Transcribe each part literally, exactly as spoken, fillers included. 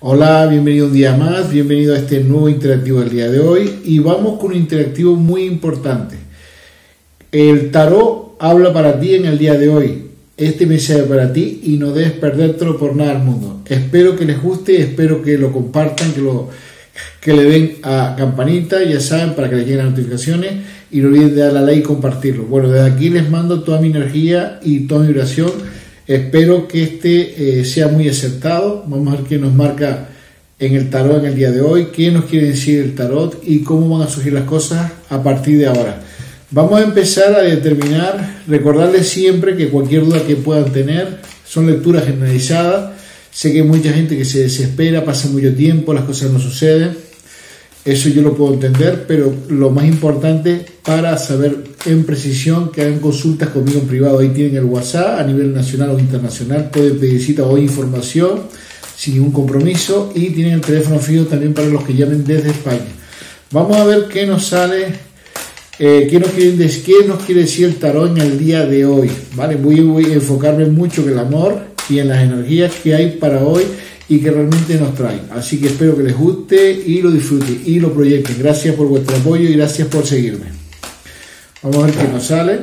Hola, bienvenido un día más, bienvenido a este nuevo interactivo del día de hoy y vamos con un interactivo muy importante. El tarot habla para ti en el día de hoy, este mensaje para ti y no debes perdértelo por nada del mundo. Espero que les guste, espero que lo compartan, que, lo, que le den a campanita, ya saben, para que les lleguen las notificaciones y no olviden de darle a like y compartirlo. Bueno, desde aquí les mando toda mi energía y toda mi vibración. Espero que este eh, sea muy acertado. Vamos a ver qué nos marca en el tarot en el día de hoy, qué nos quiere decir el tarot y cómo van a surgir las cosas a partir de ahora. Vamos a empezar a determinar, recordarles siempre que cualquier duda que puedan tener son lecturas generalizadas. Sé que hay mucha gente que se desespera, pasa mucho tiempo, las cosas no suceden. Eso yo lo puedo entender, pero lo más importante para saber en precisión que hagan consultas conmigo en privado. Ahí tienen el WhatsApp a nivel nacional o internacional, pueden pedir cita o información sin ningún compromiso y tienen el teléfono fijo también para los que llamen desde España. Vamos a ver qué nos sale, eh, qué, nos quiere, qué nos quiere decir el tarot en el día de hoy. ¿Vale? Voy, voy a enfocarme mucho en el amor y en las energías que hay para hoy y que realmente nos traen. Así que espero que les guste y lo disfruten y lo proyecten. Gracias por vuestro apoyo y gracias por seguirme. Vamos a ver qué nos sale.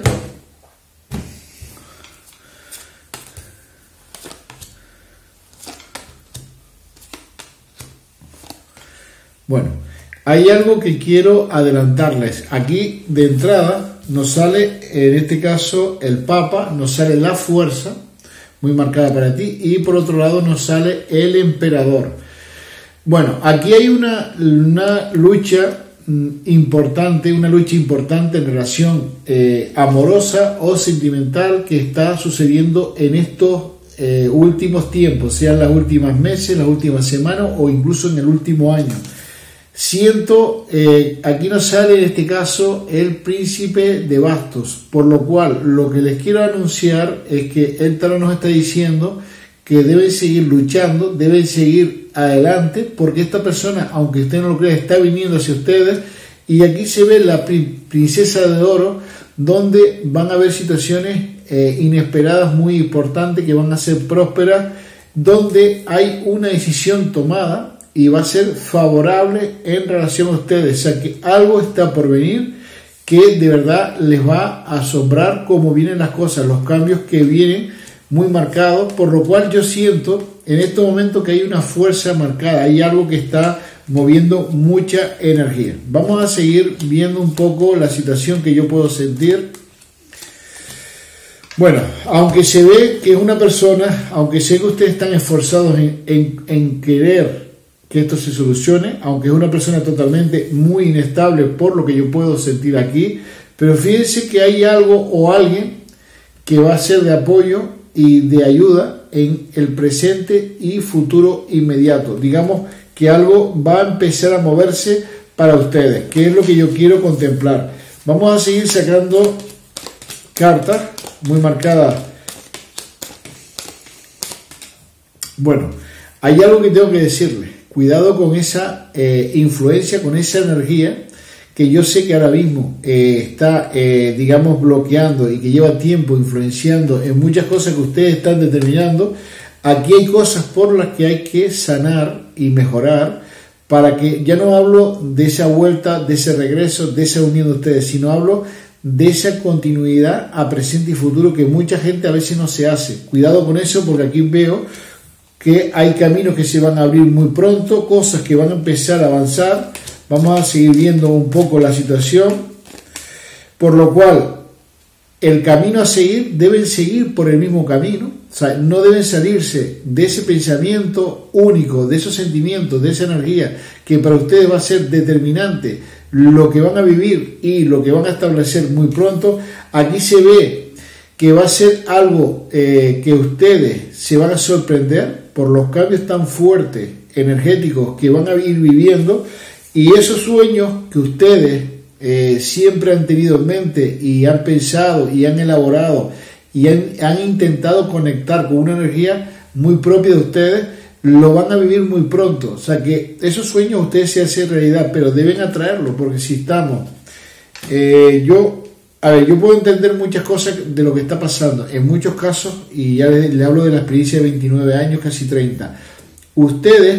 Bueno, hay algo que quiero adelantarles. Aquí de entrada nos sale, en este caso, el Papa, nos sale la fuerza, muy marcada para ti, y por otro lado nos sale el emperador. Bueno, aquí hay una, una lucha importante, una lucha importante en relación eh, amorosa o sentimental que está sucediendo en estos eh, últimos tiempos, sean los últimos meses, las últimas semanas o incluso en el último año. Siento, eh, aquí nos sale en este caso el príncipe de bastos, por lo cual lo que les quiero anunciar es que el tarot nos está diciendo que deben seguir luchando, deben seguir adelante, porque esta persona, aunque usted no lo crea, está viniendo hacia ustedes y aquí se ve la princesa de oro, donde van a haber situaciones eh, inesperadas muy importantes que van a ser prósperas, donde hay una decisión tomada y va a ser favorable en relación a ustedes. O sea que algo está por venir que de verdad les va a asombrar cómo vienen las cosas, los cambios que vienen muy marcados, por lo cual yo siento en este momento que hay una fuerza marcada, hay algo que está moviendo mucha energía. Vamos a seguir viendo un poco la situación que yo puedo sentir. Bueno, aunque se ve que es una persona, aunque sé que ustedes están esforzados en, en, en querer que esto se solucione, aunque es una persona totalmente muy inestable por lo que yo puedo sentir aquí, pero fíjense que hay algo o alguien que va a ser de apoyo y de ayuda en el presente y futuro inmediato. Digamos que algo va a empezar a moverse para ustedes, que es lo que yo quiero contemplar. Vamos a seguir sacando cartas muy marcadas. Bueno, hay algo que tengo que decirles. Cuidado con esa eh, influencia, con esa energía que yo sé que ahora mismo eh, está, eh, digamos, bloqueando y que lleva tiempo influenciando en muchas cosas que ustedes están determinando. Aquí hay cosas por las que hay que sanar y mejorar para que, ya no hablo de esa vuelta, de ese regreso, de esa unión de ustedes, sino hablo de esa continuidad a presente y futuro que mucha gente a veces no se hace. Cuidado con eso, porque aquí veo que hay caminos que se van a abrir muy pronto, cosas que van a empezar a avanzar. Vamos a seguir viendo un poco la situación, por lo cual el camino a seguir, deben seguir por el mismo camino, o sea, no deben salirse de ese pensamiento único, de esos sentimientos, de esa energía que para ustedes va a ser determinante, lo que van a vivir y lo que van a establecer muy pronto. Aquí se ve que va a ser algo eh, que ustedes se van a sorprender por los cambios tan fuertes, energéticos que van a ir viviendo, y esos sueños que ustedes eh, siempre han tenido en mente y han pensado y han elaborado y han, han intentado conectar con una energía muy propia de ustedes, lo van a vivir muy pronto. O sea que esos sueños ustedes se hacen realidad, pero deben atraerlo, porque si estamos, eh, yo A ver, yo puedo entender muchas cosas de lo que está pasando. En muchos casos, y ya le, le hablo de la experiencia de veintinueve años, casi treinta, ustedes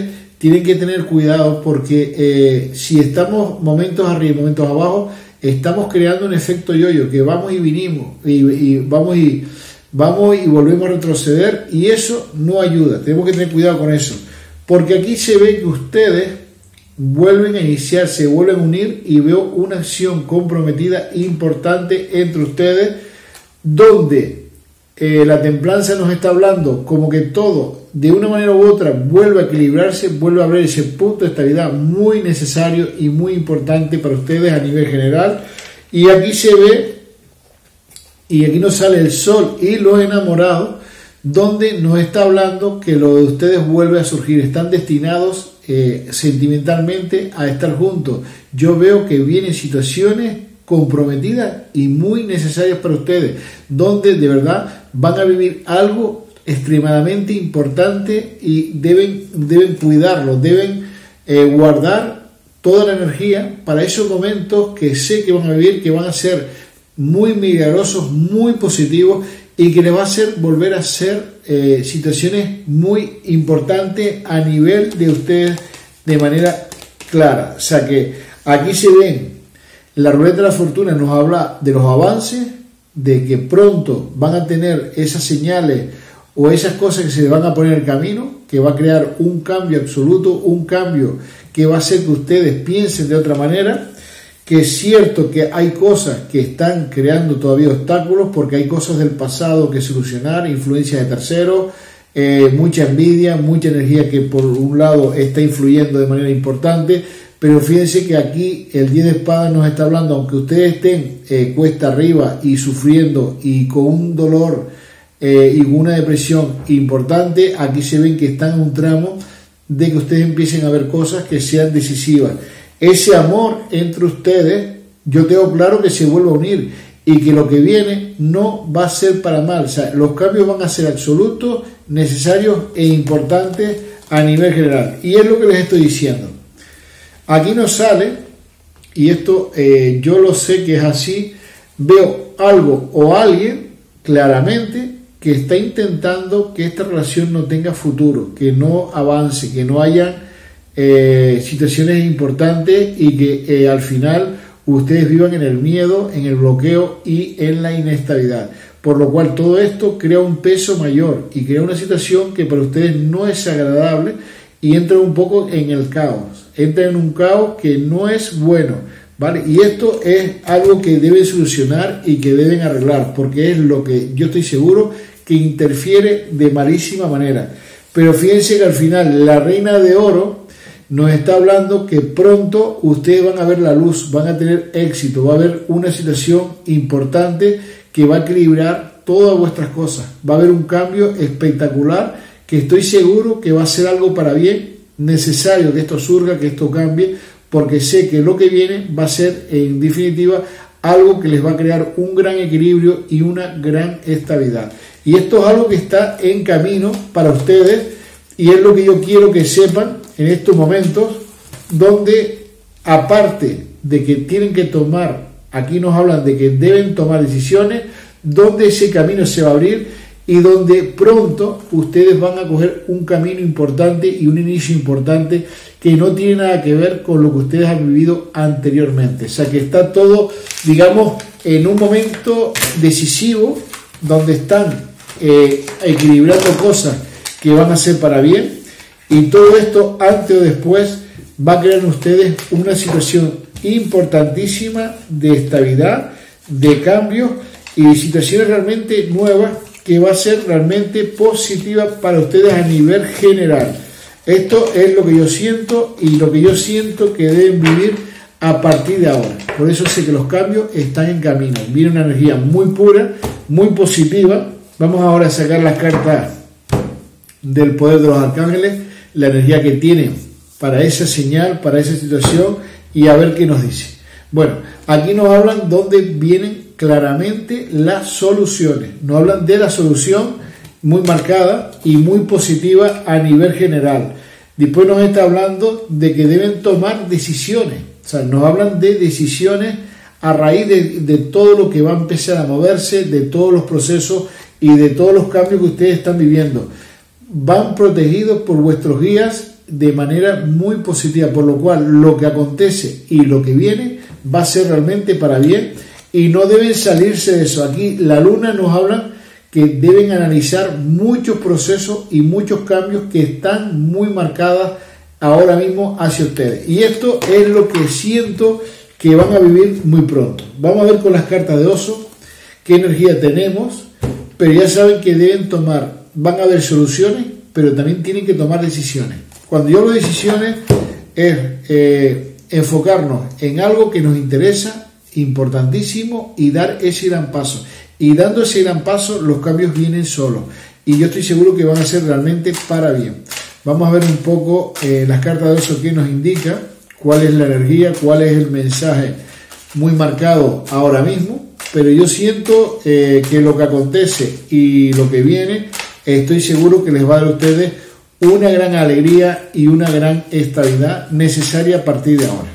tienen que tener cuidado porque eh, si estamos momentos arriba y momentos abajo, estamos creando un efecto yo-yo, que vamos y vinimos, y, y vamos y vamos y volvemos a retroceder, y eso no ayuda. Tenemos que tener cuidado con eso, porque aquí se ve que ustedes vuelven a iniciar, se vuelven a unir, y veo una acción comprometida importante entre ustedes, donde eh, la templanza nos está hablando como que todo, de una manera u otra, vuelve a equilibrarse, vuelve a haber ese punto de estabilidad muy necesario y muy importante para ustedes a nivel general. Y aquí se ve, y aquí nos sale el sol y los enamorados, donde nos está hablando que lo de ustedes vuelve a surgir, están destinados eh, sentimentalmente a estar juntos. Yo veo que vienen situaciones comprometidas y muy necesarias para ustedes, donde de verdad van a vivir algo extremadamente importante y deben, deben cuidarlo, deben eh, guardar toda la energía para esos momentos que sé que van a vivir, que van a ser muy milagrosos, muy positivos, y que les va a hacer volver a ser eh, situaciones muy importantes a nivel de ustedes de manera clara. O sea que aquí se ven, la ruleta de la fortuna nos habla de los avances, de que pronto van a tener esas señales o esas cosas que se van a poner en el camino, que va a crear un cambio absoluto, un cambio que va a hacer que ustedes piensen de otra manera. Que es cierto que hay cosas que están creando todavía obstáculos, porque hay cosas del pasado que solucionar, influencias de terceros, eh, mucha envidia, mucha energía que por un lado está influyendo de manera importante, pero fíjense que aquí el diez de espadas nos está hablando, aunque ustedes estén eh, cuesta arriba y sufriendo y con un dolor eh, y una depresión importante, aquí se ven que están en un tramo de que ustedes empiecen a ver cosas que sean decisivas. Ese amor entre ustedes, yo tengo claro que se vuelve a unir, y que lo que viene no va a ser para mal. O sea, los cambios van a ser absolutos, necesarios e importantes a nivel general. Y es lo que les estoy diciendo. Aquí nos sale, y esto eh, yo lo sé que es así, veo algo o alguien claramente que está intentando que esta relación no tenga futuro, que no avance, que no haya Eh, situaciones importantes, y que eh, al final ustedes vivan en el miedo, en el bloqueo y en la inestabilidad, por lo cual todo esto crea un peso mayor y crea una situación que para ustedes no es agradable, y entran un poco en el caos, entran en un caos que no es bueno, ¿vale? Y esto es algo que deben solucionar y que deben arreglar, porque es lo que yo estoy seguro que interfiere de malísima manera. Pero fíjense que al final la reina de oro nos está hablando que pronto ustedes van a ver la luz, van a tener éxito, va a haber una situación importante que va a equilibrar todas vuestras cosas, va a haber un cambio espectacular que estoy seguro que va a ser algo para bien, necesario que esto surja, que esto cambie, porque sé que lo que viene va a ser en definitiva algo que les va a crear un gran equilibrio y una gran estabilidad. Y esto es algo que está en camino para ustedes, y es lo que yo quiero que sepan en estos momentos, donde aparte de que tienen que tomar, aquí nos hablan de que deben tomar decisiones, donde ese camino se va a abrir y donde pronto ustedes van a coger un camino importante y un inicio importante que no tiene nada que ver con lo que ustedes han vivido anteriormente. O sea que está todo, digamos, en un momento decisivo, donde están eh, equilibrando cosas que van a ser para bien, y todo esto antes o después va a crear en ustedes una situación importantísima de estabilidad, de cambio y situaciones realmente nuevas que va a ser realmente positiva para ustedes a nivel general. Esto es lo que yo siento y lo que yo siento que deben vivir a partir de ahora. Por eso sé que los cambios están en camino. Viene una energía muy pura, muy positiva. Vamos ahora a sacar las cartas del poder de los arcángeles, la energía que tienen para esa señal, para esa situación, y a ver qué nos dice. Bueno, aquí nos hablan donde vienen claramente las soluciones. Nos hablan de la solución muy marcada y muy positiva a nivel general. Después nos está hablando de que deben tomar decisiones. O sea, nos hablan de decisiones a raíz de, de todo lo que va a empezar a moverse, de todos los procesos y de todos los cambios que ustedes están viviendo. Van protegidos por vuestros guías, de manera muy positiva, por lo cual lo que acontece y lo que viene va a ser realmente para bien y no deben salirse de eso. Aquí la luna nos habla que deben analizar muchos procesos y muchos cambios que están muy marcadas ahora mismo hacia ustedes. Y esto es lo que siento que van a vivir muy pronto. Vamos a ver con las cartas de oso qué energía tenemos, pero ya saben que deben tomar, van a haber soluciones, pero también tienen que tomar decisiones. Cuando yo hablo de decisiones es eh, enfocarnos en algo que nos interesa, importantísimo, y dar ese gran paso. Y dando ese gran paso, los cambios vienen solos. Y yo estoy seguro que van a ser realmente para bien. Vamos a ver un poco eh, las cartas de oso que nos indica cuál es la energía, cuál es el mensaje muy marcado ahora mismo. Pero yo siento eh, que lo que acontece y lo que viene, estoy seguro que les va a dar a ustedes una gran alegría y una gran estabilidad necesaria a partir de ahora.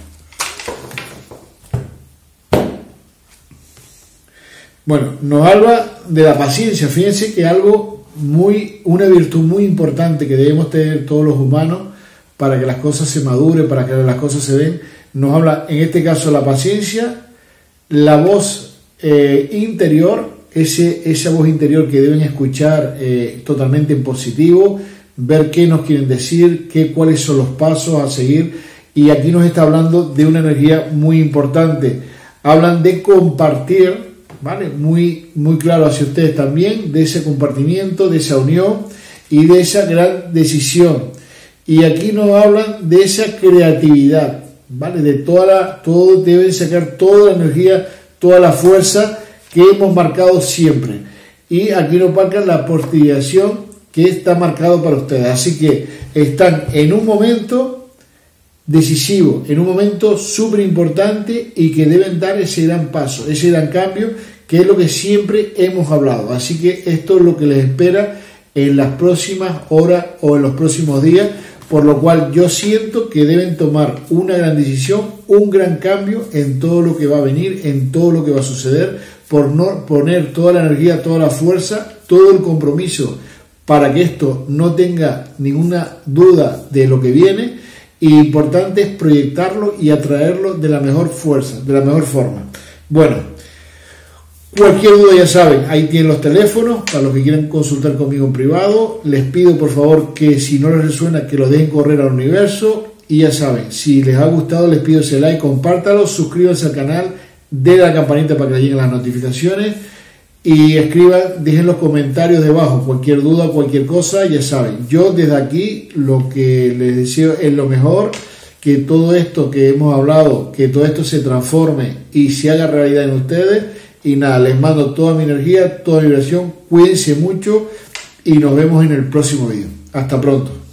Bueno, nos habla de la paciencia. Fíjense que algo muy, una virtud muy importante que debemos tener todos los humanos para que las cosas se maduren, para que las cosas se den. Nos habla en este caso la paciencia, la voz eh, interior, ese, esa voz interior que deben escuchar eh, totalmente en positivo, ver qué nos quieren decir, qué, cuáles son los pasos a seguir. Y aquí nos está hablando de una energía muy importante. Hablan de compartir, ¿vale? Muy, muy claro hacia ustedes también, de ese compartimiento, de esa unión y de esa gran decisión. Y aquí nos hablan de esa creatividad, ¿vale? De toda la, todo deben sacar toda la energía, toda la fuerza que hemos marcado siempre. Y aquí nos marcan la posterización que está marcado para ustedes. Así que están en un momento decisivo, en un momento súper importante y que deben dar ese gran paso, ese gran cambio, que es lo que siempre hemos hablado. Así que esto es lo que les espera en las próximas horas o en los próximos días, por lo cual yo siento que deben tomar una gran decisión, un gran cambio en todo lo que va a venir, en todo lo que va a suceder, por no poner toda la energía, toda la fuerza, todo el compromiso para que esto no tenga ninguna duda de lo que viene. Y importante es proyectarlo y atraerlo de la mejor fuerza, de la mejor forma. Bueno, cualquier duda ya saben, ahí tienen los teléfonos para los que quieran consultar conmigo en privado. Les pido por favor que si no les resuena que lo dejen correr al universo. Y ya saben, si les ha gustado les pido ese like, compártalo, suscríbanse al canal, den la campanita para que les lleguen las notificaciones. Y escriban, dejen los comentarios debajo, cualquier duda, cualquier cosa, ya saben. Yo desde aquí lo que les deseo es lo mejor, que todo esto que hemos hablado, que todo esto se transforme y se haga realidad en ustedes. Y nada, les mando toda mi energía, toda mi vibración, cuídense mucho y nos vemos en el próximo vídeo. Hasta pronto.